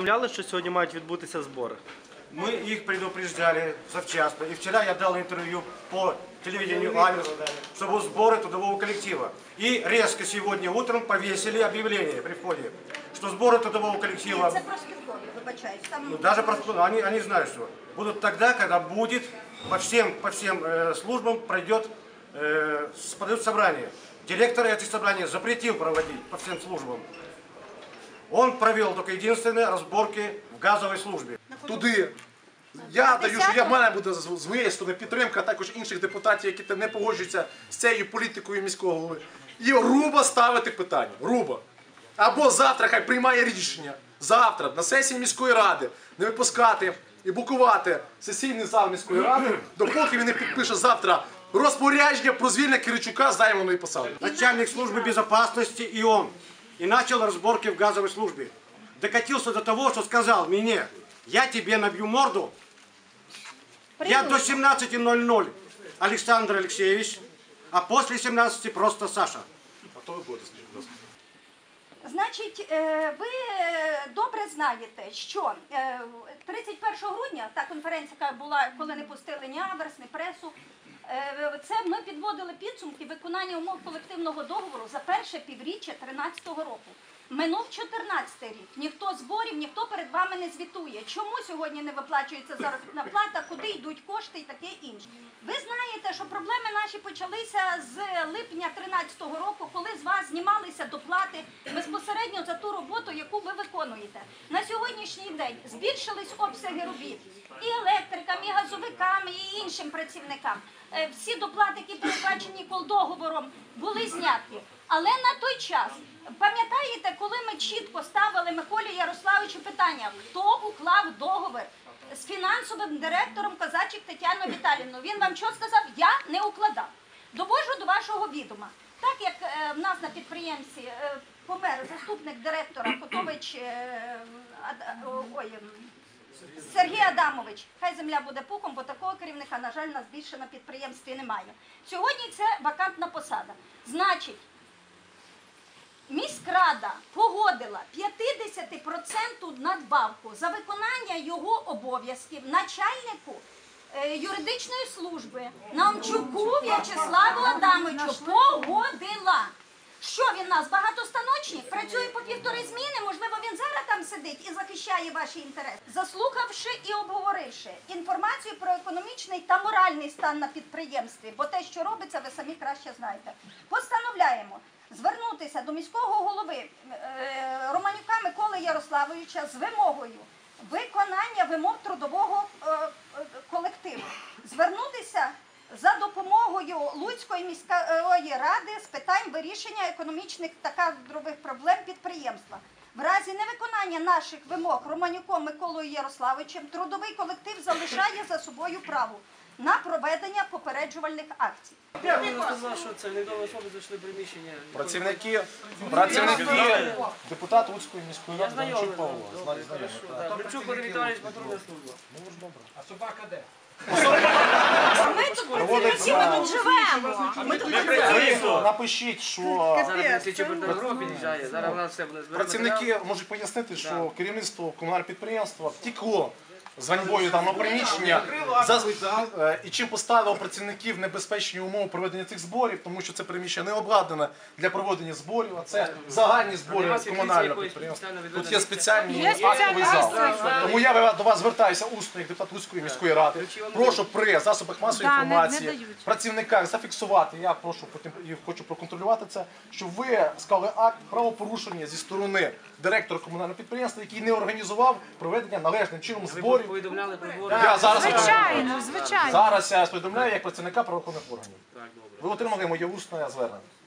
Повідомляли, що сьогодні мають відбутися збори? Мы их предупреждали завчасно. И вчера я дал интервью по телевидению «Аверс», что будут сборы трудового коллектива. И резко сегодня утром повесили объявление при входе, что сборы трудового коллектива... Это профспилком, выбачаюсь. Там... Даже они знают, что будут тогда, когда будет по всем службам пройдет собрание. Директор этих собраний запретил проводить по всем службам. Он провел только единственные разборки в газовой службе. Туди. Я даю, що в мене буде з моєї сторони підтримка, а також інших депутатів, які не погоджуються з цією політикою міського голови. І грубо ставити питання. Грубо. Або завтра хай приймає рішення. Завтра на сесії міської ради не випускати і блокувати сесійний зал міської ради, допоки він не підпише завтра розпорядження про звільнення Киричука з займаної посади. Начальник службы безопасности и он. И начал разборки в газовой службе. Докатился до того, что сказал мне: я тебе набью морду. Я до 17:00 Александр Алексеевич, а после 17 просто Саша. А то ви будете, скажіть, будь ласка. Значить, ви добре знаєте, що 31 грудня, та конференція, яка була, коли не пустили ні Аверс, ні пресу, це ми підводили підсумки виконання умов колективного договору за перше півріччя 2013 року. Минув 2014 рік. Ніхто зборів, ніхто перед вами не звітує. Чому сьогодні не виплачується заробітна плата, куди йдуть кошти і таке інше. Ви знаєте, що проблеми наші почалися з липня 2013 року, коли з вас знімалися доплати безпосередньо за ту роботу, яку ви виконуєте. На сьогоднішній день збільшились обсяги робіт і електрикам, і газовикам, і іншим працівникам. Всі доплати, які передбачені колдоговором, були зняті. Але на той час, пам'ятаєте, коли ми чітко ставили Миколі Ярославовичу питання, хто уклав договір з фінансовим директором Козачик Тетяною Віталіївною? Він вам що сказав? Я не укладав. Довожу до вашого відома. Так як в нас на підприємстві помер заступник директора Котович Сергій Адамович, хай земля буде пухом, бо такого керівника, на жаль, нас більше на підприємстві немає. Сьогодні це вакантна посада. Значить, міськрада погодила 50% надбавку за виконання його обов'язків начальнику юридичної служби Наумчуку В'ячеславу Адамовичу. Погодила. Що він нас, багатостаночник? Працює по 1,5 зміни, можливо, він зараз там сидить і захищає ваші інтереси. Заслухавши і обговоривши інформацію про економічний та моральний стан на підприємстві, бо те, що робиться, ви самі краще знаєте, постановляємо звернутися до міського голови Романюка Миколи Ярославовича з вимогою виконання вимог трудового колективу. Звернутися за допомогою Луцької міської ради з питань вирішення економічних та кадрових проблем підприємства. В разі невиконання наших вимог Романюком Миколою Ярославовичем трудовий колектив залишає за собою право на проведення попереджувальних акцій. Працівники депутат Луцької міської ради Данчук Павло. Данчук Володимир Віталійович, патрульна служба. А собака де? Ми тут живемо. Напишіть, що Зараз слідчий прокурор під'їжджає, зараз у нас все буде збирати. працівники можуть пояснити, що керівництво комунального підприємства втекло з ганьбою даного приміщення і чим поставило працівників в небезпечні умови проведення цих зборів, тому що це приміщення не обладнане для проведення зборів, а це загальні збори комунального підприємства. Тут є спеціальний актовий зал. Тому я до вас звертаюся усно, як депутат Луцької міської ради. Прошу при засобах масової інформації, працівниках зафіксувати, я прошу потім і хочу проконтролювати це, щоб ви склали акт правопорушення зі сторони директора комунального підприємства, який не організував проведення належним чином зборів. Повідомляли про збори? Звичайно. Зараз я повідомляю як працівника правоохоронних органів. Ви отримали моє усне звернення.